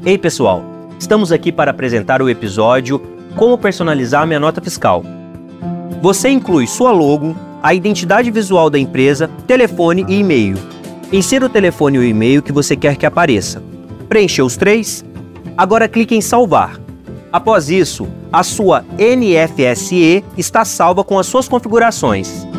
Ei pessoal, estamos aqui para apresentar o episódio Como personalizar minha nota fiscal. Você inclui sua logo, a identidade visual da empresa, telefone e e-mail. Insira o telefone e o e-mail que você quer que apareça. Preencheu os 3? Agora clique em salvar. Após isso, a sua NFSE está salva com as suas configurações.